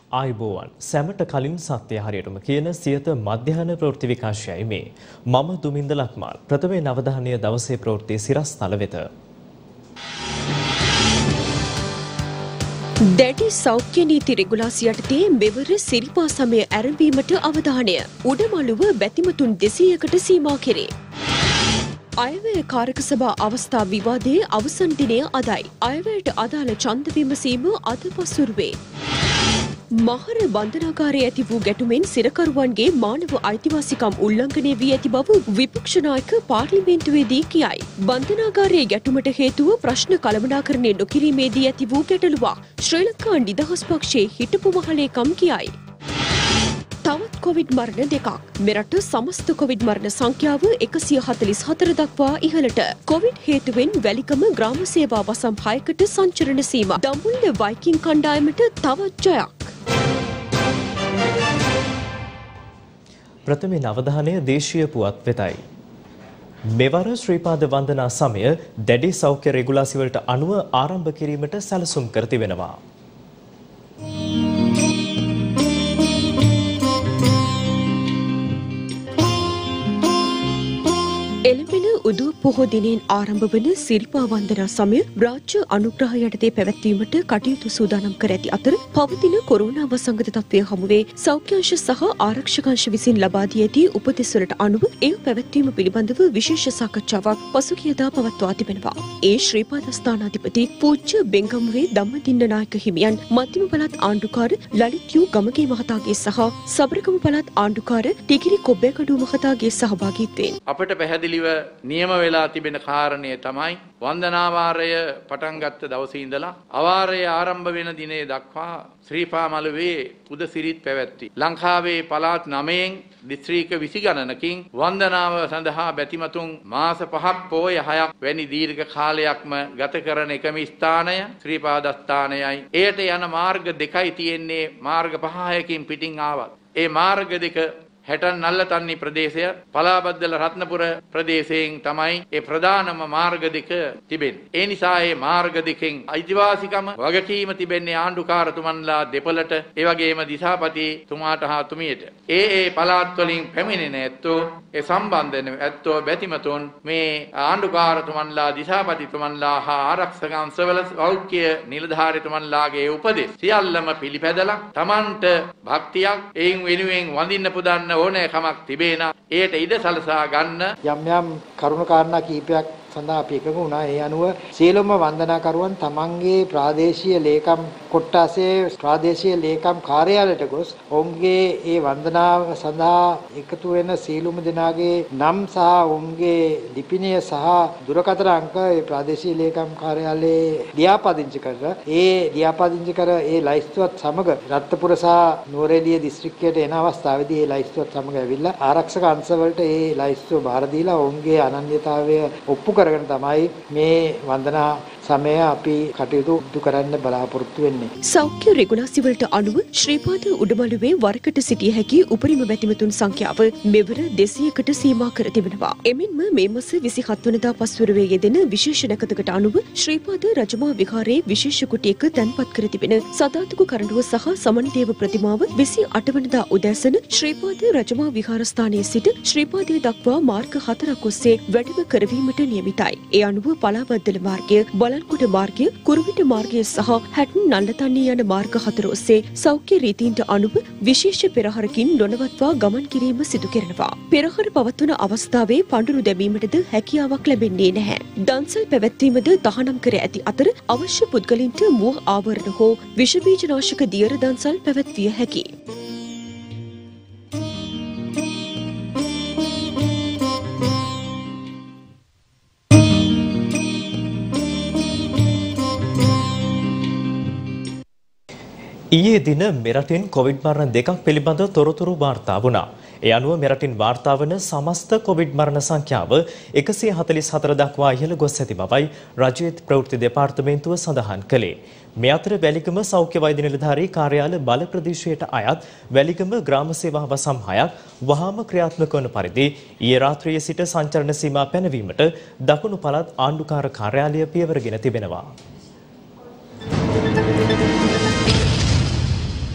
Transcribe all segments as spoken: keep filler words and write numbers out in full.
ආයුබෝවන් සැමට කලින් සත්‍ය හරියටම කියන සියත මධ්‍යහන ප්‍රවෘත්ති විකාශයයි මේ. මම දුමින්ද ලක්මාල්. ප්‍රථමයෙන් අවධානය දවසේ ප්‍රවෘත්ති සිරස්තල වෙත. දැඩි සෞඛ්‍ය නීති රෙගුලාසි යටතේ මෙවර සිරිපා සමය ආරම්භීමට අවධානය. උඩමළුව බැතිමතුන් දෙසීයකට සීමා කෙරේ. අයවැය කාරක සභා අවස්ථා විවාදයේ අවසන් දිනය අදයි. අයවැයට අදාළ ඡන්ද විමසීම අද පසුරුවේ. මහර බන්ධනාගාරයේ ඇති වූ ගැටුමෙන් සිරකරුවන්ගේ මානව අයිතිවාසිකම් උල්ලංඝනය වී ඇති බව විපක්ෂ නායක පාර්ලිමේන්තුවේදී කියයි. බන්ධනාගාරයේ ගැටුමට හේතුව ප්‍රශ්න කළමනාකරණය නොකිරීමේදී ඇති වූ ගැටලුවක්. ශ්‍රී ලංකා නිදහස් පක්ෂයේ හිටපු මහලේකම් කියයි. තවත් කොවිඩ් මරණ දෙකක්. මෙරට සමස්ත කොවිඩ් මරණ සංඛ්‍යාව එකසිය හතළිස් හතර දක්වා ඉහළට. කොවිඩ් හේතුවෙන් වැලිකම ග්‍රාම සේවා වසම් හයකට සංචරණ සීමා. දඹුල්ල වයිකින් කණ්ඩායමට තවත් ජයක්. ප්‍රථමයෙන් අවධානය දේශීය පුවත් වෙතයි. මෙවර ශ්‍රීපාද වන්දනා සමය දැඩි සෞඛ්‍ය රෙගුලාසි වලට අනුව ආරම්භ කිරීමට සැලසුම් කර තිබෙනවා. එළඹෙන උදු පොහෝ දිනෙන් ආරම්භ වන සිරිපා වන්දනා සමය රාජ්‍ය අනුග්‍රහ යටතේ පැවැත්වීමට කටයුතු සූදානම් කර ඇති අතර පවතින කොරෝනා වසංගත තත්ත්වය හමුවේ සෞඛ්‍යාංශ සහ ආරක්ෂකාංශ විසින් ලබා දී ඇති උපදෙස් වලට අනුව එය පැවැත්වීම පිළිබඳව විශේෂ සාකච්ඡාවක් පසුගියදා පවත්වා තිබෙනවා. ඒ ශ්‍රීපාද ස්ථානාධිපති පූජ්‍ය බෙංගමුවේ ධම්මදින්න නායක හිමියන්, මධ්‍යම පළාත් ආණ්ඩුකාර ලලිත් යූ ගමගේ මහතාගේ සහ සබරගමු පළාත් ආණ්ඩුකාර ටිකිරි කොබ්බේකඩුව මහතාගේ සහභාගීත්වයෙන් අපට පැහැදිලිව නියම වෙලා තිබෙන කාරණය තමයි වන්දනාවාරය පටන් ගත්ත දවසේ ඉඳලා අවාරය ආරම්භ වෙන දිනේ දක්වා ශ්‍රීපා මළුවේ පුදසිරිත් පැවැත්වි. ලංකාවේ පළාත් නවයෙන් දිස්ත්‍රික්ක විසි ගණනකින් වන්දනාව සඳහා බැතිමතුන් මාස පහක් පෝය හයක් වැනි දීර්ඝ කාලයක්ම ගත කරන එකම ස්ථානය ශ්‍රීපාද ස්ථානයයි. එයට යන මාර්ග දෙකයි තියෙන්නේ. මාර්ග පහයකින් පිටින් ආවත් ඒ මාර්ග දෙක හැටන් නල්ලතන්නි ප්‍රදේශය පලාබද්දල රත්නපුර ප්‍රදේශයෙන් තමයි ඒ ප්‍රධානම මාර්ග දෙක තිබෙන්නේ. ඒ නිසා මේ මාර්ග දෙකෙන් අයිතිවාසිකම වගකීම තිබෙන්නේ ආණ්ඩුකාරතුමන්ලා දෙපළට, ඒ වගේම දිසාපති තුමාට හා තුමියට. ඒ ඒ පළාත් වලින් පැමිණෙන ඇත්තෝ, ඒ සම්බන්ධ වෙන ඇත්තෝ බැතිමතුන් මේ ආණ්ඩුකාරතුමන්ලා, දිසාපතිතුමන්ලා හා ආරක්ෂක අංශවල සෞඛ්‍ය නිලධාරීතුමන්ලාගේ උපදෙස් සියල්ලම පිළිපැදලා Tamanට භක්තියක් එයින් වෙනුවෙන් වඳින්න පුදන්න ඕනෑකමක් තිබේ නම් ඒට ඉඩ සලසා ගන්න යම් යම් කරුණු කාරණා කීපයක් සඳහා අපි එකඟ වුණා. ඒ අනුව සියලුම වන්දනාකරුවන් තමන්ගේ ප්‍රාදේශීය ලේකම් කොට්ටාසේ ප්‍රාදේශීය ලේකම් කාර්යාලයට ගොස් ඔවුන්ගේ ඒ වන්දනාව සඳහා එකතු වෙන සියලුම දෙනාගේ නම් සහ ඔවුන්ගේ ලිපිනය සහ දුරකථන අංක ඒ ප්‍රාදේශීය ලේකම් කාර්යාලයේ ලියාපදිංචි කර ඒ ලියාපදිංචි කර ඒ ලයිස්තුවත් සමග රත්නපුර සහ නුවරඑළිය දිස්ත්‍රික්කයට එන අවස්ථාවේදී ඒ ලයිස්තුවත් සමග ඇවිල්ලා ආරක්ෂක අංශවලට ඒ ලයිස්තුව බාර දීලා ඔවුන්ගේ අනන්‍යතාවය ඔප්පු කරගෙන තමයි මේ වන්දනා සමය අපි කටයුතු දුරු කරන්න බලාපොරොත්තු වෙන්නේ. සෞඛ්‍ය රෙගුලාසි වලට අනුව ශ්‍රීපාද උඩමළුවේ වරකට සිටිය හැකි උපරිම බැතිමතුන් සංඛ්‍යාව මෙවර දෙසීයකට සීමා කර තිබෙනවා. එමෙන්ම මේ මාස විසිහත් වනදා පස්වරුවේ යෙදෙන විශේෂ නැකතකට අනුව ශ්‍රීපාද රජමහා විහාරයේ විශේෂ කුටියක තැන්පත් කර තිබෙන සදාතුක කරඬුව සහ සමනදේව ප්‍රතිමාව විසිඅට වනදා උදෑසන ශ්‍රීපාද රජමහා විහාරස්ථානයේ සිට ශ්‍රීපාදයේ දක්වා මාර්ග හතරක් ඔස්සේ වැඩම කරවීමට නියමිතයි. ඒ අනුව පලාබද්දල මාර්ගය, බලන්කොඩ මාර්ගය, කුරුවිට මාර්ගය සහ හැටන් නල්ලතන්නී යන මාර්ග හතර ඔස්සේ සෞඛ්‍ය රීතීන්ට අනුව විශේෂ පෙරහරකින් නොනවත්වා ගමන් කිරීම සිදු කරනවා. පෙරහර පවත්වන අවස්ථාවේ පඬුරු දැමීමටද හැකියාවක් ලැබෙන්නේ නැහැ. දන්සල් පැවැත්වීමද තහනම් කර ඇති අතර අවශ්‍ය පුද්ගලින්ට මුව ආවරණ හෝ විෂ බීජනාශක දියර දන්සල් පැවැත්විය හැකියි. ඊයේ දින මෙරටින් කොවිඩ් මරණ දෙකක් පිළිබඳ තොරතුරු වාර්තා වුණා. ඒ අනුව මෙරටින් වාර්තා වන සමස්ත කොවිඩ් මරණ සංඛ්‍යාව එකසිය හතළිස් හතර දක්වා ඉහළ ගොස් ඇති බවයි රජයේ ප්‍රවෘත්ති දෙපාර්තමේන්තුව සඳහන් කළේ. මේ අතර වැලිකම සෞඛ්‍ය වෛද්‍ය නිලධාරී කාර්යාල බල ප්‍රදේශයට අයත් වැලිකම ග්‍රාම සේවා වසම් හයක් වහාම ක්‍රියාත්මක වන පරිදි ඊයේ රාත්‍රියේ සිට සංචරණ සීමා පැනවීමට දකුණු පළාත් ආණ්ඩුකාර කාර්යාලය පියවරගෙන තිබෙනවා. ඊයේ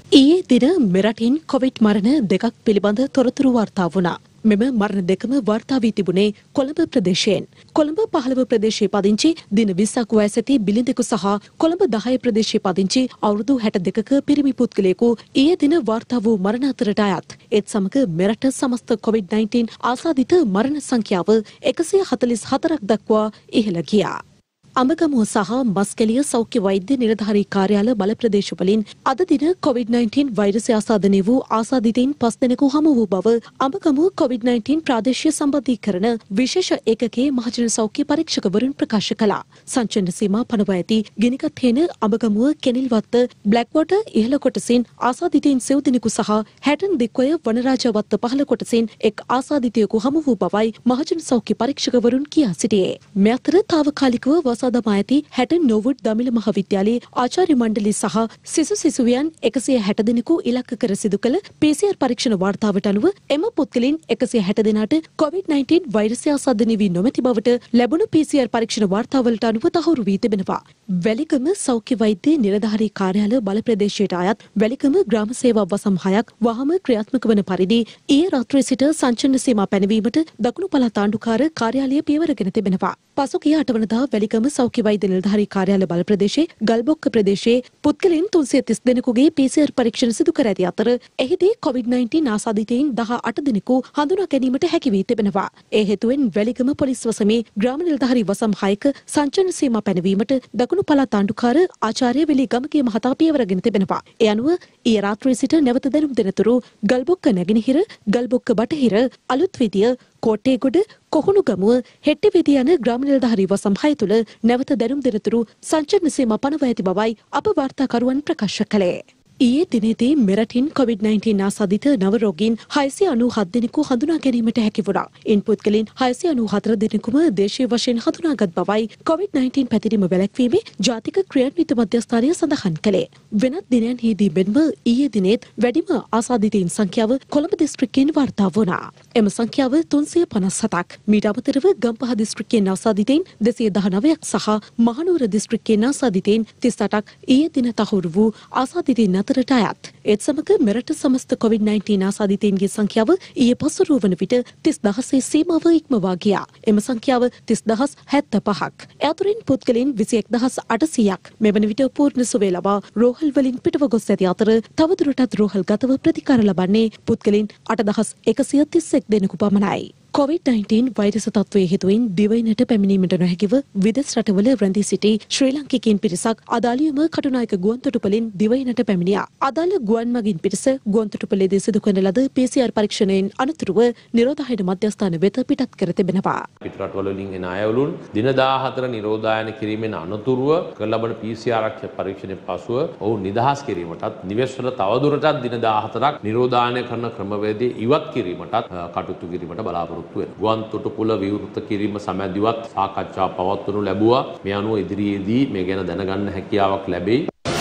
දින මෙරටින් කොවිඩ් මරණ දෙකක් පිළිබඳ තොරතුරු වාර්තා වුණා. මෙම මරණ දෙකම වාර්තා වී තිබුණේ කොළඹ ප්‍රදේශයෙන්. කොළඹ පහළව ප්‍රදේශයේ පදිංචි දින විස්සක් වයස ඇති බිලිඳෙකු සහ කොළඹ දහය ප්‍රදේශයේ පදිංචි අවුරුදු හැට දෙකක පිරිමි පුද්ගලයෙකු ඊයේ දින වාර්තා වූ මරණ අතරට අයත්. ඒත් සමග මෙරට සමස්ත කොවිඩ් නයින්ටීන් ආසාදිත මරණ සංඛ්‍යාව එකසිය හතළිස් හතරක් දක්වා ඉහළ ගියා. අඹගමුව සහ මස්කෙලිය සෞඛ්‍ය වෛද්‍ය නිලධාරී කාර්යාල බල ප්‍රදේශවලින් අද දින කොවිඩ් නයින්ටීන් වෛරසය ආසාදනය වූ ආසාදිතයින් පස් දෙනෙකු හමු වූ බව අඹගමුව කොවිඩ් නයින්ටීන් ප්‍රාදේශීය සම්බන්ධීකරණ විශේෂ ඒකකයේ මහජන සෞඛ්‍ය පරීක්ෂකවරුන් ප්‍රකාශ කළා. සංචලන සීමා පනවා ඇති ගිනිගත් හේන අඹගමුව කෙනිල්වත්ත බ්ලැක්වොටර් ඉහළ කොටසින් ආසාදිතයින් සෙව් දෙනෙකු සහ හැටන් දික්වය වනරාජවත්ත පහළ කොටසින් එක් ආසාදිතයෙකු හමු වූ බවයි මහජන සෞඛ්‍ය පරීක්ෂකවරුන් කියා සිටියේ. මේ අතර తాවකාලිකව දමා ඇති හැටන් නොවුඩ් දමිළ මහාවිද්‍යාලයේ ආචාර්ය මණ්ඩලය සහ සිසු සිසුවියන් එකසිය හැට දෙනෙකු ඉලක්ක කර සිදු කළ පී සී ආර් පරීක්ෂණ වාර්තාවට අනුව එම පුද්ගලයන් එකසිය හැට දෙනාට කොවිඩ් නයින්ටීන් වෛරසය ආසාදනය වී නොමැති බවට ලැබුණු පී සී ආර් පරීක්ෂණ වාර්තාවලට අනුව තහවුරු වී තිබෙනවා. වැලිකම සෞඛ්‍ය වෛද්‍ය නිලධාරී කාර්යාල බල ප්‍රදේශයට අයත් වැලිකම ග්‍රාම සේවා වසම් හයක් වහම ක්‍රියාත්මක වන පරිදි ඊයේ රාත්‍රියේ සිට සංචලන සීමා පැනවීමට දකුණු පළාත් ආණ්ඩුකාර කාර්යාලය පියවරගෙන තිබෙනවා. පසුගිය අට වනදා වැලිකම සෞඛ්‍ය වෛද්‍ය නිලධාරී කාර්යාල බල ප්‍රදේශයේ ගල්බොක්ක ප්‍රදේශයේ පුද්ගලයන් තුන්සිය තිස් දෙනෙකුගේ පී සී ආර් පරීක්ෂණ සිදු කර ඇති අතර එහිදී කොවිඩ් නයින්ටීන් ආසාදිතයින් දහ අට දෙනෙකු හඳුනා ගැනීමට හැකි වී තිබෙනවා. ඒ හේතුවෙන් වැලිකම පොලිස් වසමේ ග්‍රාම නිලධාරී වසම් හයක සංචලන සීමා පැනවීමට දකුණු පළාත් ආණ්ඩුකාර ආචාර්ය වෙලී ගමගේ මහතා පියවරගෙන තිබෙනවා. ඒ අනුව ඊයේ රාත්‍රියේ සිට නැවත දැනුම් දෙනතුරු ගල්බොක්ක නැගෙනහිර ගල්බොක්ක බටහිර අලුත් විදිය කෝට්ටේගොඩ කොහුණුගමුව හෙට්ටිවිදිය යන ග්‍රාම නිලධාරී වසම් හය තුළ නැවත දැනුම් දෙනතුරු සංචලන සීමා පනවා ඇති බවයි අප වාර්තාකරුවන් ප්‍රකාශ කළේ. ඊයේ දිනේදී මෙරටින් කොවිඩ් නයින්ටීන් ආසාදිත නව රෝගීන් හයසිය අනූහත් දෙනෙකු හඳුනා ගැනීමට හැකි වුණා. ඉන් පුද්ගලයන් හයසිය අනූහතර දෙනෙකුම දේශීය වශයෙන් හඳුනාගත් බවයි කොවිඩ් නයින්ටීන් පැතිරීම වැළැක්වීමේ ජාතික ක්‍රියාන්විත මධ්‍යස්ථානය සඳහන් කළේ. වෙනත් දිනයන්හිදී මෙන්ම ඊයේ දිනේත් වැඩිම ආසාදිතයින් සංඛ්‍යාව කොළඹ දිස්ත්‍රික්කයෙන් වාර්තා වුණා. එම සංඛ්‍යාව තුන්සිය පනස් හතක්. මීට අමතරව ගම්පහ දිස්ත්‍රික්කයෙන් ආසාදිතයින් දෙසිය දහනවයක් සහ මහනුවර දිස්ත්‍රික්කයෙන් ආසාදිතයින් තිස් අටක් ඊයේ දින තහවුරු වූ ආසාදිතයින් අතරට අයත්. ඒත් සමග මෙරට සමස්ත කොවිඩ් නයින්ටීන් ආසාදිතයින්ගේ සංඛ්‍යාව ඊයේ පසුරුව වන විට තිස් දහසේ සීමාව ඉක්මවා ගියා. එම සංඛ්‍යාව තිස් දහස් හැත්තෑ පහක්. ඒ අතුරින් පුද්ගලයන් විසි එක් දහස් අටසීයක් මෙවන විට පූර්ණ සුවය ලබා රෝහල් වලින් පිටව ගොස් ඇති අතර තවදුරටත් රෝහල් ගතව ප්‍රතිකාර ලබන්නේ පුද්ගලයන් අට දහස් එකසිය තිස් එක් දෙනෙකු පමණයි. කොවිඩ් නයින්ටීන් වෛරස තත්ත්වයේ හේතුවෙන් දිවයිනට පැමිණීමට නොහැකිව විදෙස් රටවල රැඳී සිටි ශ්‍රී ලාංකිකයින් පිරිසක් අදාළියම කටුනායක ගුවන්තොටුපළින් දිවයිනට පැමිණියා. අදාළ ගුවන් මගින් පිරිස ගුවන්තොටුපළේදී සිදු කරන ලද පී සී ආර් පරීක්ෂණයෙන් අනතුරුව නිරෝධායන මධ්‍යස්ථාන වෙත පිටත් කර තිබෙනවා. පිට රටවල වලින් එන අයවලුන් දින දාහතර නිරෝධායන කිරීමෙන් අනතුරුව කර ලබන පී සී ආර් පරීක්ෂණයෙන් පසුව ඔවුන් නිදහස් කිරීමටත් නිවෙස්වල තවදුරටත් දින දාහතරක් නිරෝධායන කරන ක්‍රමවේදය ඉවත් කිරීමටත් කටයුතු කිරීමට බලාපොරොත්තු ගුවන් තොටුපොළ විවෘත කිරීම සමැදිවත් සාකච්ඡා පවත්වනු ලැබුවා. මේ අනුව ඉදිරියේදී මේ ගැන දැනගන්න හැකියාවක් ලැබෙයි.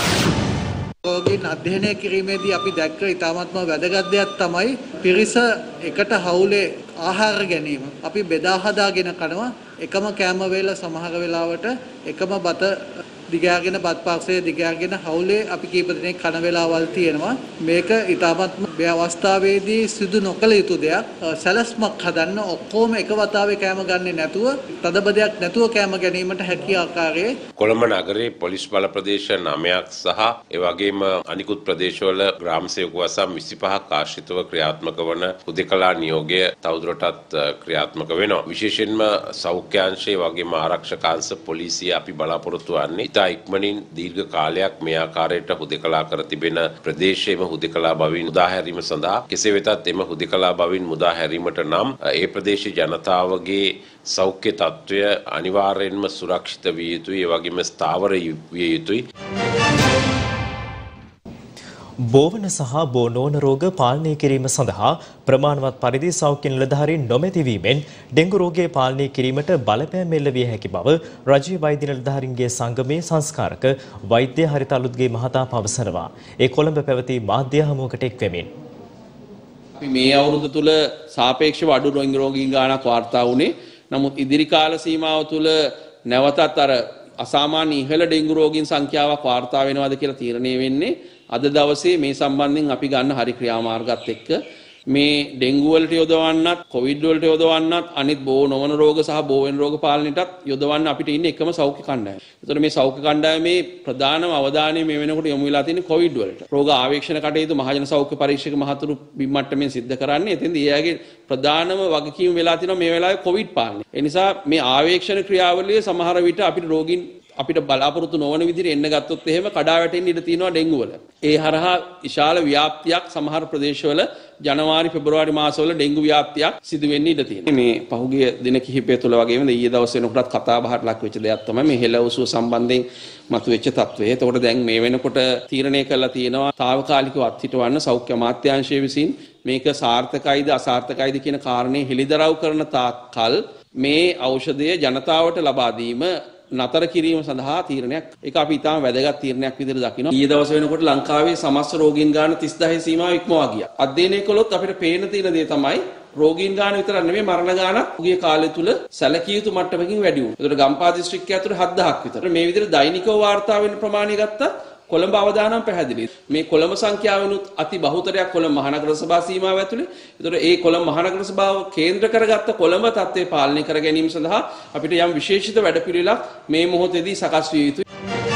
රෝගීන් අධ්‍යයනය කිරීමේදී අපි දැක්ක ඉතාමත්ම වැදගත් දෙයක් තමයි පිරිස එකට හවුලේ ආහාර ගැනීම. අපි බෙදා හදාගෙන කනවා. එකම කෑම වේල සමහර වෙලාවට එකම බත දිගාගෙන බත් පාක්ෂය දිගාගෙන හවුලේ අපි කීප දෙනෙක් කන වෙලාවල් තියෙනවා. මේක ඊටාත්ම මේ අවස්ථාවේදී සිදු නොකළ යුතු දෙයක්. සැලැස්මක් හදන්න ඔක්කොම එක වතාවේ කෑම ගන්නේ නැතුව තදබදයක් නැතුව කෑම ගැනීමට හැකි ආකාරයේ කොළඹ නගරයේ පොලිස් බල ප්‍රදේශ නවයක් සහ ඒ වගේම අනිකුත් ප්‍රදේශවල ග්‍රාම සේවක වසම් විසිපහක් ආශ්‍රිතව ක්‍රියාත්මක වන හුදෙකලා නියෝගය තවදුරටත් ක්‍රියාත්මක වෙනවා. විශේෂයෙන්ම සෞඛ්‍ය අංශය වගේම ආරක්ෂක අංශ පොලිසිය අපි බලාපොරොත්තු වන්නේ ඉක්මනින් දීර්ඝ කාලයක් මේ ආකාරයට හුදෙකලා කර තිබෙන ප්‍රදේශයේම හුදෙකලා බවින් මුදා හැරීම සඳහා කෙසේ වෙතත් එම හුදෙකලා බවින් මුදා හැරීමට නම් ඒ ප්‍රදේශීය ජනතාවගේ සෞඛ්‍ය තත්ත්වය අනිවාර්යෙන්ම සුරක්ෂිත විය යුතුයි. ඒ වගේම ස්ථාවර විය යුතුයි. බෝවන සහ බෝ නොවන රෝග පාලනය කිරීම සඳහා ප්‍රමාණවත් පරිදි සෞඛ්‍ය නිලධාරීන් නොමැතිවීමෙන් ඩෙංගු රෝගය පාලනය කිරීමට බලපෑම් එල්ල විය හැකි බව රජයේ වෛද්‍ය නිලධාරීන්ගේ සංගමේ සංස්කාරක වෛද්‍ය හරිත අලුත්ගේ මහතා පවසනවා. ඒ කොළඹ පැවති මාධ්‍ය හමුවකට එක් වෙමින් අපි මේ අවුරුදු තුල සාපේක්ෂව අඩු ඩෙංගු රෝගීන් ගාණක් වාර්තා වුණේ. නමුත් ඉදිරි කාල සීමාව තුල නැවතත් අර අසාමාන්‍ය ඉහළ ඩෙන්ගු රෝගීන් සංඛ්‍යාවක් වාර්තා වෙනවද කියලා තීරණය වෙන්නේ අද දවසේ මේ සම්බන්ධයෙන් අපි ගන්න හරි ක්‍රියාමාර්ගات එක්ක මේ ඩෙන්ගු වලට යොදවන්නත් කොවිඩ් වලට යොදවන්නත් අනිත් බෝ නොවන රෝග සහ බෝ වෙන රෝග පාලනයටත් යොදවන්න අපිට ඉන්නේ එකම සෞඛ්‍ය කණ්ඩායම. ඒතකොට මේ සෞඛ්‍ය කණ්ඩායමේ ප්‍රධානම අවධානය මේ වෙනකොට යොමු වෙලා තියෙන්නේ කොවිඩ් වලට. රෝග ආවේක්ෂණ කටයුතු මහජන සෞඛ්‍ය පරීක්ෂක මහතුරු බිම්මට්ටමින් සිද්ධ කරන්නේ. එතෙන්දී එයාගේ ප්‍රධානම වගකීම වෙලා තියෙනවා මේ වෙලාවේ කොවිඩ් පාලනය. ඒ නිසා මේ ආවේක්ෂණ ක්‍රියාවලිය සමහර විට අපිට රෝගීන් අපිට බලාපොරොත්තු නොවන විදිහට එන්න ගත්තොත් එහෙම කඩා වැටෙන්න ඉඩ තියෙනවා ඩෙන්ගු වල. ඒ හරහා විශාල ව්‍යාප්තියක් සමහර ප්‍රදේශවල ජනවාරි පෙබරවාරි මාසවල ඩෙන්ගු ව්‍යාප්තියක් සිදු වෙන්න ඉඩ තියෙනවා. මේ පහුගිය දින කිහිපය තුළ වගේම ඊයේ දවසේ වෙනකොටත් කතා බහට ලක් වෙච්ච දෙයක් තමයි මේ හෙළ උසුව සම්බන්ධයෙන් මතුවෙච්ච තත්ත්වය. එතකොට දැන් මේ වෙනකොට තීරණය කළා තියෙනවා తాවකාලිකව අත්හිටවන්න සෞඛ්‍ය අමාත්‍යාංශය විසින් මේක සාර්ථකයිද අසාර්ථකයිද කියන කාරණේ හෙළිදරව් කරන තාක්කල් මේ ඖෂධය ජනතාවට ලබා දීම නතර කිරීම සඳහා තීරණයක් ඒක අපි ඉතාම වැදගත් තීරණයක් විදිහට දකිනවා. ඊයේ දවසේ වෙනකොට ලංකාවේ සමස්ත රෝගීන් ගාන තිස් දහය සීමාව ඉක්මවා ගියා. අධ්‍යයනය කළොත් අපිට පේන තියෙන දේ තමයි රෝගීන් ගාන විතරක් නෙමෙයි මරණ ගානක් උගේ කාලය තුල සැලකිය යුතු මට්ටමකින් වැඩි වුණා. ඒතර ගම්පහ දිස්ත්‍රික්කය ඇතුළේ හත් දහයක් විතර. මේ විදිහට දෛනිකව වාර්තා වෙන ප්‍රමාණය ගත්තා කොළඹ අවදානම් පැහැදිලි. මේ කොළඹ සංඛ්‍යාවනුත් අති බහුතරයක් කොළඹ මහනගර සභා සීමාව ඇතුලේ. ඒතර ඒ කොළඹ මහනගර සභාව කේන්ද්‍ර කරගත්ත කොළඹ තත්ත්වය පාලනය කර ගැනීම සඳහා අපිට යම් විශේෂිත වැඩපිළිවෙලක් මේ මොහොතේදී සකස් විය යුතුයි.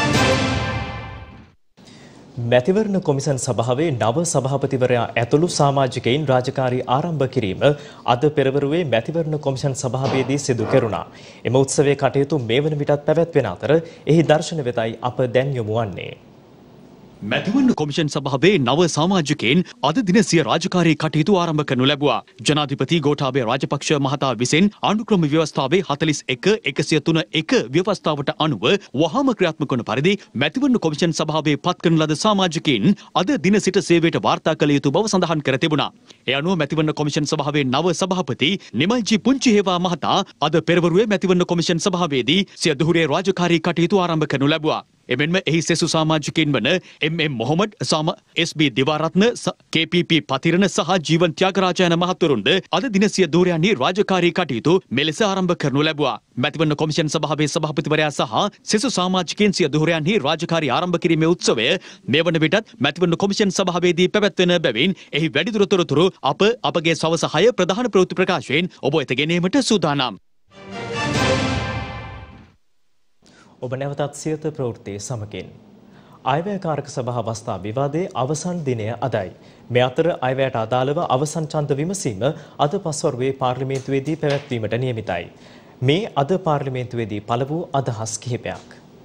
මැතිවරණ කොමිසම් සභාවේ නව සභාපතිවරයා ඇතුළු සමාජිකයින් රාජකාරී ආරම්භ කිරීම අද පෙරවරුවේ මැතිවරණ කොමිසම් සභාවේදී සිදු කෙරුණා. එම උත්සවයේ කටයුතු මේ වන විටත් පැවැත්වෙන අතර එහි දර්ශන වෙතයි අප දැන් යොමු වන්නේ. මැතිවරණ කොමිෂන් සභාවේ නව සමාජිකයින් අද දින සිය රාජකාරී කටයුතු ආරම්භ කරනු ලැබුවා. ජනාධිපති ගෝඨාභය රාජපක්ෂ මහතා විසින් ආණ්ඩුක්‍රම ව්‍යවස්ථාවේ හතළිස් එක එකසිය තුන එක ව්‍යවස්ථාවට අනුව වහාම ක්‍රියාත්මක වන පරිදි මැතිවරණ කොමිෂන් සභාවේ පත් කරන ලද සමාජිකයින් අද දින සිට සේවයට වාර්තා කළ යුතු බව සඳහන් කර තිබුණා. ඒ අනුව මැතිවරණ කොමිෂන් සභාවේ නව සභාපති නිමල්ජි පුංචිහේවා මහතා අද පෙරවරුවේ මැතිවරණ කොමිෂන් සභාවේදී සිය දුහුරේ රාජකාරී කටයුතු ආරම්භ කරනු ලැබුවා. එමෙන්ම එහි සෙසු සමාජිකයින් වන එම් එම් මොහොමඩ් සම S B Diwaratne K P P Pathirana සහ ජීවන් ත්‍යාගරාජ යන මහත්වරුන්ද අද දින සිය දූරයන්හි රාජකාරී කටයුතු මෙලෙස ආරම්භ කරනු ලැබුවා. මැතිවරණ කොමිෂන් සභාවේ සභාපතිවරයා සහ සෙසු සමාජිකයින් සිය දූරයන්හි රාජකාරී ආරම්භ කිරීමේ උත්සවය මේ වන විටත් මැතිවරණ කොමිෂන් සභාවේදී පැවැත්වෙන බැවින් එහි වැඩිදුර තොරතුරු අප අපගේ සවස හය ප්‍රධාන ප්‍රවෘත්ති ප්‍රකාශයෙන් ඔබ වෙත ගෙනීමට සූදානම්. ඔබ නැවතත් සියත ප්‍රවෘත්තියේ සමගින් අයවැයකාරක සභා අවස්ථා විවාදයේ අවසන් දිනය අදයි. මේ අතර අයවැයට අදාළව අවසන් ඡන්ද විමසීම අද පස්වරුවේ පාර්ලිමේන්තුවේදී පැවැත්වීමට නියමිතයි. මේ අද පාර්ලිමේන්තුවේදී පළ වූ අදහස් කිහිපයක්.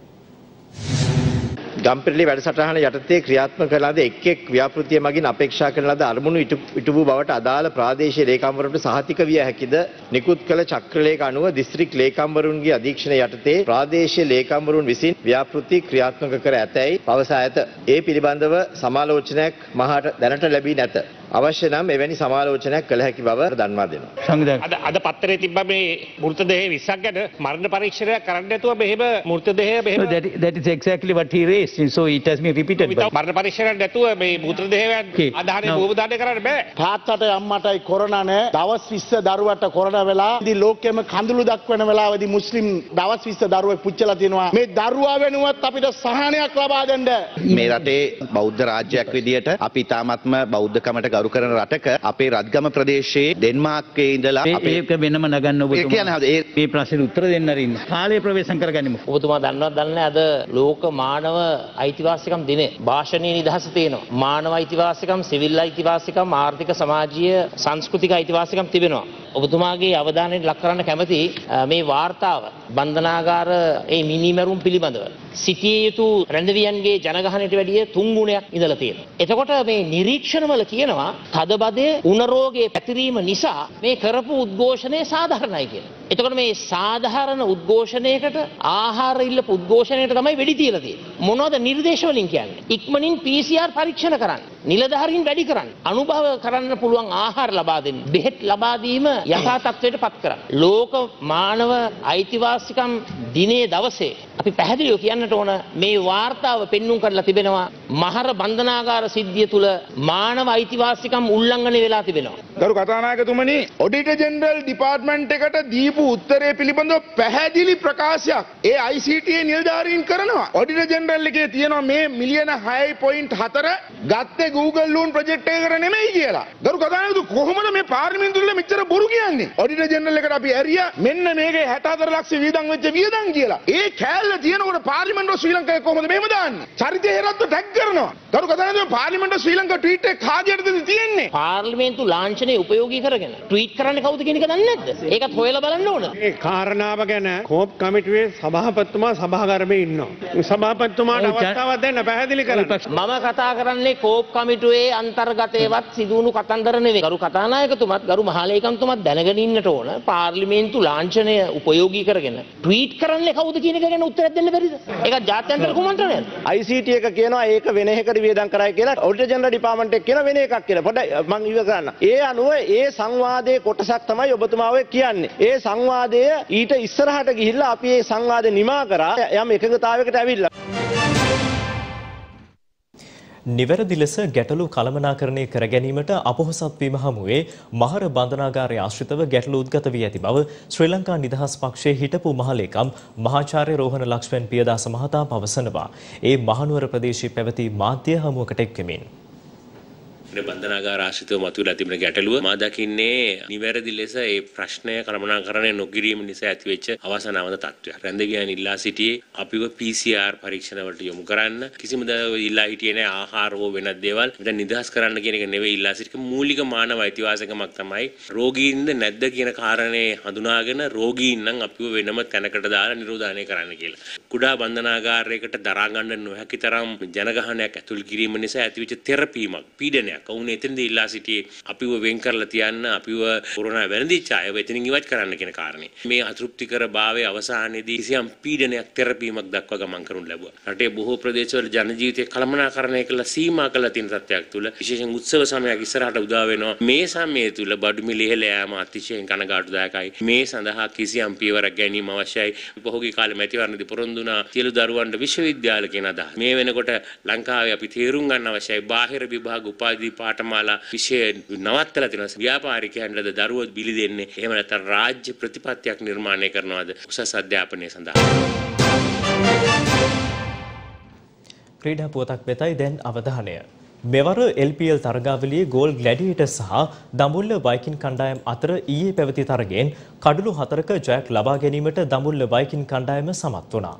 ගම්පෙරළි වැඩසටහන යටතේ ක්‍රියාත්මක කළ ලද එක් එක් ව්‍යාපෘතිය මගින් අපේක්ෂා කරන ලද අරමුණු ඉටු වූ බවට අදාළ ප්‍රාදේශීය ලේකම්වරුන්ට සහතික විය හැකිද නිකුත් කළ චක්‍රලේඛ අනුව දිස්ත්‍රික් ලේකම්වරුන්ගේ අධීක්ෂණය යටතේ ප්‍රාදේශීය ලේකම්වරුන් විසින් ව්‍යාපෘති ක්‍රියාත්මක කර ඇතැයි පවසා ඇත. ඒ පිළිබඳව සමාලෝචනයක් මහාට දැනට ලැබී නැත. අවශ්‍ය නම් එවැනි සමාලෝචනයක් කළ හැකි බව දන්වා දෙනවා. අද අද පත්තරේ තිබ්බ මේ මෘතදේහ විස්සක් ගැන මරණ පරීක්ෂණයක් කරන්න නැතුව මෙහෙම මෘතදේහ මෙහෙම that, that is exactly what he raised, so it has been repeated. මරණ පරීක්ෂණයක් නැතුව මේ මෘතදේහයන් ආදාහනේ භූම දාණය කරන්න බෑ. තාත්තට අම්මටයි කොරෝනා නෑ. දවස් විස්ස දරුවට කොරෝනා වෙලා ඉතින් ලෝකෙම කඳුළු දක්වන වෙලාවේදී මුස්ලිම් දවස් විස්ස දරුවෙක් පුච්චලා තියෙනවා. මේ දරුවා වෙනුවත් අපිට සහනයක් ලබා දෙන්න. මේ රටේ බෞද්ධ රාජ්‍යයක් විදියට අපි තාමත්ම බෞද්ධකමට ගරු කරන රටක අපේ රත්ගම ප්‍රදේශයේ ඩෙන්මාර්ක්කේ ඉඳලා අපේ ඒක වෙනම නගන්න ඔබතුමා මේ ප්‍රශ්නෙට උත්තර දෙන්න අරින්න. කාලය ප්‍රවේශම් කරගනිමු. ඔබතුමා දන්නවද දන්නේ අද ලෝක මානව අයිතිවාසිකම් දිනේ භාෂණීය නිදහස තියෙනවා. මානව අයිතිවාසිකම්, සිවිල් අයිතිවාසිකම්, ආර්ථික සමාජීය සංස්කෘතික අයිතිවාසිකම් තිබෙනවා. ඔබතුමාගේ අවධානයට ලක් කරන්න කැමති මේ වාර්තාව බන්ධනාගාර ඒ මිනිමරුම් පිළිබඳව සිටිය යුතු රැඳවියන්ගේ ජනගහනයට වැඩිය තුන් ගුණයක් ඉඳලා තියෙනවා. එතකොට මේ නිරීක්ෂණවල කියනවා තදබදයේ උණ රෝගයේ පැතිරීම නිසා මේ කරපු උද්ඝෝෂණය සාධාරණයි කියලා. එතකොට මේ සාධාරණ උද්ඝෝෂණයකට ආහාර ඉල්ලපු උද්ඝෝෂණයට තමයි වෙඩි තියලා තියෙන්නේ. මොනවද නිර්දේශ වලින් කියන්නේ? ඉක්මනින් පී සී ආර් පරීක්ෂණ කරන්න. නිලධාරීන් වැඩි කරන්න. අනුභව කරන්න පුළුවන් ආහාර ලබා දෙන්න. බෙහෙත් ලබා දීම යථා තත්ත්වයට පත් කරන්න. ලෝක මානව අයිතිවාසිකම් දිනේ දවසේ අපි පැහැදිලිව කියන්නට ඕන මේ වාර්තාව පෙන්눔 කරලා තිබෙනවා මහර බන්ධනාගාර සිද්ධිය තුළ මානව අයිතිවාසිකම් උල්ලංඝනය වෙලා තිබෙනවා. ගරු කතානායකතුමනි, ඔඩිටර් ජෙනරල් ඩිපාර්ට්මන්ට් එකට දීපු උත්තරේ පිළිබඳව පැහැදිලි ප්‍රකාශයක් ඒ I C T A නිලධාරීන් කරනවා. ඔඩිටර් ජෙනරල් එකේ තියෙනවා මේ මිලියන හයයි පොයින්ට් හතර ගත්තේ Google ලූන් ප්‍රොජෙක්ට් එක කර නෙමෙයි කියලා. ගරු කතානායකතු කොහොමද මේ පාර්ලිමේන්තුවේ මෙච්චර බොරු කියන්නේ? ඔඩිටර් ජෙනරල් එකට අපි ඇරියා මෙන්න මේකේ හැට හතර ලක්ෂ වියදම් වෙච්ච වියදම් කියලා. ඒ කෑල්ල තියෙනකොට පාර්ලිමේන්තුව ශ්‍රී ලංකාවේ කොහොමද මෙහෙම දාන්නේ? චරිතය හේරත්ව ටැග් කරනවා. ගරු කතානායකතු පාර්ලිමේන්තුව ශ්‍රී ලංකා ට්වීට් එක කාගේටද තියෙන්නේ? පාර්ලිමේන්තු ලාංඡනය උපයෝගී කරගෙන ට්වීට් කරන්නේ කවුද කියන එක දන්නේ නැද්ද? ඒකත් හොයලා බලන්න ඕන. මේ කාරණාව ගැන කෝප් කමිටුවේ සභාපතිතුමා සභාගර්භයේ ඉන්නවා. සභාපතිතුමාට අවස්ථාවක් දෙන්න පැහැදිලි කරන්න. මම කතා කරන්නේ කෝප් කමිටුවේ අන්තර්ගතේවත් සිදුවුණු කතන්දර නෙවෙයි. ගරු කතානායකතුමත් ගරු මහලේකම්තුමත් දැනගෙන ඉන්නට ඕන පාර්ලිමේන්තු ලාංඡනය උපයෝගී කරගෙන ට්වීට් කරන්නේ කවුද කියන එක ගැන උත්තරයක් දෙන්න බැරිද? ඒක ජාත්‍යන්තර කුමන්ත්‍රණයද? I C T එක කියනවා ඒක වෙන එකකට වියදම් කරයි කියලා. ඔඩිටර් ජෙනරල් ඩිපාර්ට්මන්ට් එක කියනවා වෙන එකක් කියලා. පොඩ්ඩක් මම ඉව කරන්න. ඒ අනුව ඒ සංවාදයේ කොටසක් තමයි ඔබතුමා ඔය කියන්නේ. ඒ සංවාදය ඊට ඉස්සරහට ගිහිල්ලා අපි ඒ සංවාදේ නිමා කරා යම් එකඟතාවයකට ඇවිල්ලා. නිවැරදි ලෙස ගැටලු කළමනාකරණය කර ගැනීමට අපොහොසත් වීම හමුවේ මහර බන්ධනාගාරය ආශ්‍රිතව ගැටලු උද්ගත වී ඇති බව ශ්‍රී ලංකා නිදහස් පක්ෂයේ හිටපු මහලේකම් මහාචාර්ය රෝහණ ලක්ෂ්මන් පියදාස මහතා පවසනවා. ඒ මහනුවර ප්‍රදේශයේ පැවති මාධ්‍ය හමුවකට එක්වෙමින් බන්ධනාගාර ආශ්‍රිතව මතුවලා තිබෙන ගැටලුව මා දකින්නේ නිවැරදි ලෙස ඒ ප්‍රශ්නය කළමනාකරණය නොකිරීම නිසා ඇතිවෙච්ච අවසනාවන්ත තත්ත්වයක්. රැඳගියන් ඉල්ලා සිටියේ අපිව P C R පරීක්ෂණ වලට යොමු කරන්න. කිසිම දවසක ඉල්ලා හිටියේ නැහැ ආහාර හෝ වෙනත් දේවල්. මෙතන නිදහස් කරන්න කියන එක නෙවෙයි ඉල්ලා සිටින මූලික මානව අයිතිවාසිකමක් තමයි රෝගීන්ද නැද්ද කියන කාරණේ හඳුනාගෙන රෝගීන් නම් අපිව වෙනම තැනකට දාලා නිරෝධානය කරන්න කියලා. කුඩා බන්ධනාගාරයකට දරා ගන්න නොහැකි තරම් ජනගහනයක් ඇතුල් කිරීම නිසා ඇතිවෙච්ච තෙරපීමක්, පීඩනයක් කවුන එතනදී ඉල්ලා සිටියේ අපිව වෙන් කරලා තියන්න, අපිව කොරෝනා වැළඳිච්ච අයව එතනින් ඉවත් කරන්න කියන කාරණේ. මේ අතෘප්තිකර භාවයේ අවසානයේදී කිසියම් පීඩනයක් තෙරපීමක් දක්වා ගමන් කරනු ලැබුවා. රටේ බොහෝ ප්‍රදේශවල ජන ජීවිතය කළමනාකරණය කළ සීමා කළ තියෙන තත්ත්වයක් තුළ විශේෂයෙන් උත්සව සමයක් ඉස්සරහට උදා වෙනවා. මේ සමය තුළ බඩු මිල ඉහළ යාම අතිශයින් කනගාටුදායකයි. මේ සඳහා කිසියම් පියවරක් ගැනීම අවශ්‍යයි. පහුගිය කාලේ මැතිවරණදී පොරොන්දු වුණා සියලු දරුවන්ට විශ්වවිද්‍යාල කියන අදහස. මේ වෙනකොට ලංකාවේ අපි තේරුම් ගන්න අවශ්‍යයි බාහිර විභාග උපාධි පාඨමාලා විෂය නවත්තලා තියෙනවා. ව්‍යාපාරිකයන්ට දරුවෝ බිලි දෙන්නේ. එහෙම නැත්නම් රාජ්‍ය ප්‍රතිපත්තියක් නිර්මාණය කරනවාද උසස් අධ්‍යාපනය සඳහා. ක්‍රීඩා පුවතක් වෙතයි දැන් අවධානය. මෙවර L P L තරගාවලියේ ගෝල් ග්ලැඩියේටර්ස් සහ දඹුල්ල වයිකින් කණ්ඩායම් අතර ඊයේ පැවති තරගයෙන් කඩලු හතරක ජයක් ලබා ගැනීමට දඹුල්ල වයිකින් කණ්ඩායම සමත් වුණා.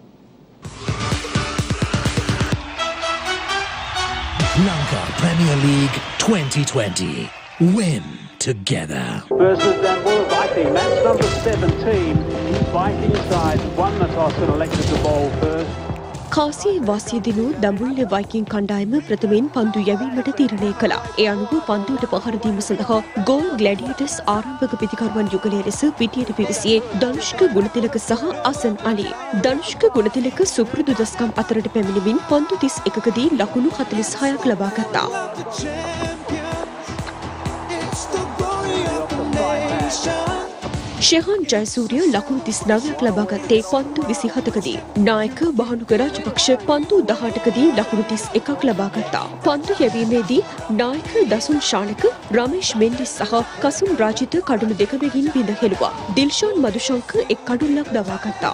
Lanka Premier League twenty twenty. Win together. Versus Dambul Viking. Match number seventeen. Viking side won the toss and elected to bowl first. කාසියේ වාසිය දිනු දඹුල්ල වයිකින් කණ්ඩායම ප්‍රථමයෙන් පන්දු යැවීමට තීරණය කළා. ඒ අනුව පන්දුවට පහර දීම සඳහා ගෝල් ග්ලැඩියේටර්ස් ආරම්භක පිතිකරුවන් යුගලය ලෙස පිටියට පිවිසියේ ධනුෂ්ක ගුණතිලක සහ අසන් අලි. ධනුෂ්ක ගුණතිලක සුපුරුදු දස්කම් අතරට පැමිණෙමින් පන්දු තිස් එකකදී ලකුණු හතළිස් හයක් ලබා ගත්තා. ශෙහාන් ජයසූරිය ලකුණු තිස් නවයක් ලබා ගත්තේ පන්දු විසිහතකදී. නායක බහනුක රාජපක්ෂ පන්දු දහඅටකදී ලකුණු තිස් එකක් ලබා ගත්තා. පන්දු යැවීමේදී නායක දසුන් ශානක, රමේෂ් මෙන්ඩිස් සහ කසුන් රාජිත කඩුළු දෙක බැගින් බිඳ හෙළුවා. දිල්ෂාන් මදුශංක එක් කඩුල්ලක් දවා ගත්තා.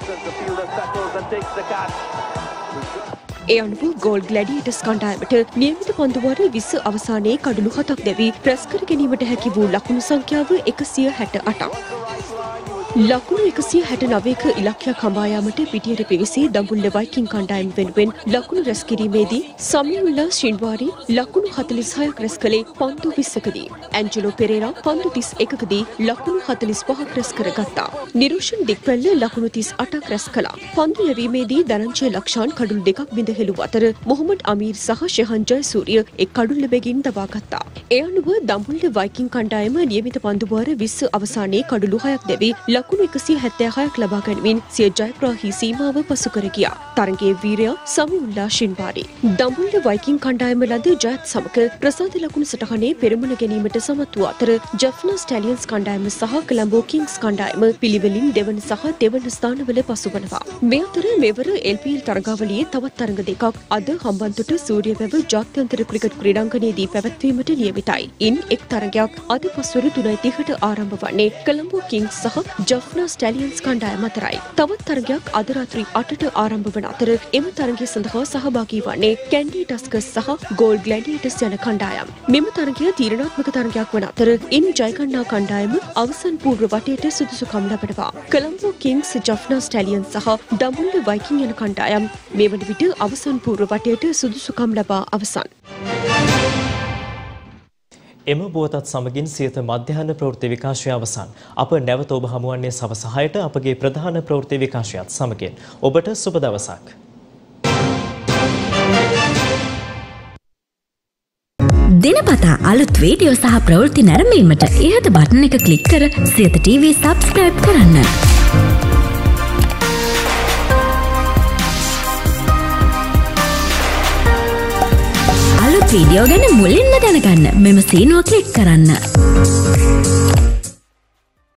ඒ අනුව ගෝල් ග්ලැඩියේටර්ස් කණ්ඩායමට නියමිත පන්දුවාර විස්ස අවසානයේ කඩුළු හතක් දැවී රැස් කර ගැනීමට හැකි වූ ලකුණු සංඛ්‍යාව එකසිය හැට අටක්. ලකුණු එකසිය හැට නවයක ඉලක්කයක් හඹා යාමට පිටියට පිවිසී දඹුල්ල වයිකින් කණ්ඩායම වෙනුවෙන් ලකුණු රැස් කිරීමේදී සමියුල්ලා ශින්වාරි ලකුණු හතළිස් හයක් රැස් කළේ පන්දු විස්සකදී. ඇන්ජලෝ පෙරේරා පන්දු තිස් එකකදී ලකුණු හතළිස් පහක් රැස් කරගත්තා. නිරෝෂන් දික්වැල්ල ලකුණු තිස් අටක් රැස් කළා. පන්දු යැවීමේදී ධනංජය ලක්ෂාන් කඩුළු දෙකක් බිඳ හෙළුව අතර මොහොමඩ් අමීර් සහ ශෙහාන් ජයසූරිය එක් කඩුල්ල බැගින් දවා ගත්තා. ඒ අනුව දඹුල්ල වයිකින් කණ්ඩායම නියමිත පන්දුවාර විස්ස අවසානයේ කඩුළු හයක් දැවී ලකුණු එකසිය හැත්තෑ හයක් ලබා ගැනීමෙන් සිය ජයග්‍රාහී සීමාව පසු කර ගියා. තරගයේ වීරයා සමිඋල්ලා ෂින්වාරි. දඹුල්ල වයිකින් කණ්ඩායම ලද ජයත් සමග ප්‍රසාද ලකුණු සටහනේ පෙරමුණ ගැනීමට සමත් වූ අතර ජෆ්නා ස්ටැලියන්ස් කණ්ඩායම සහ කොලම්බෝ කිංස් කණ්ඩායම පිළිවෙලින් දෙවන සහ දෙවන ස්ථානවල පසුවනවා. මේ අතර මෙවර එල් පී එල් තරගාවලියේ තවත් තරග දෙකක් අද හම්බන්තොට සූරියවැව ජාත්‍යන්තර ක්‍රිකට් ක්‍රීඩාංගණයේදී පැවැත්වීමට නියමිතයි. ඉන් එක් තරගයක් අද පස්වර තුනයි තිහට ආරම්භ වන්නේ කොලම්බෝ කිංස් සහ ජෆ්නා ස්ටැලියන්ස් කණ්ඩායම අතරයි. තවත් තරගයක් අද රාත්‍රී අටට ආරම්භ වන අතර එම තරගය සඳහා සහභාගී වන්නේ කැන්ඩි ටස්කර්ස් සහ ගෝල් ග්ලැඩියේටර්ස් යන කණ්ඩායම්. මෙම තරගය තීරණාත්මක තරගයක් වන අතර ඉන් ජයගන්නා කණ්ඩායම අවසන් පූර්ව වටයට සුදුසුකම් ලබනවා. කොලම්බෝ කිංස් ජෆ්නා ස්ටැලියන්ස් සහ දඹුල්ල වයිකින් යන කණ්ඩායම් මේ වන විට අවසන් පූර්ව වටයට සුදුසුකම් ලබා අවසන්. එම පුවතත් සමගින් සියත මධ්‍යහන ප්‍රවෘත්ති විකාශය අවසන්. අප නැවත ඔබ හමුවන්නේ සවස හයට අපගේ ප්‍රධාන ප්‍රවෘත්ති විකාශයත් සමගින්. ඔබට සුබ දවසක්. දිනපතා අලුත් වීඩියෝ සහ ප්‍රවෘත්ති නැරඹීමට ඉහත බටන් එක ක්ලික් කර සියත ටීවී සබ්ස්ක්‍රයිබ් කරන්න. අලුත් වීඩියෝ ගැන මුලින්ම දැනගන්න මෙම සීනුව ක්ලික් කරන්න.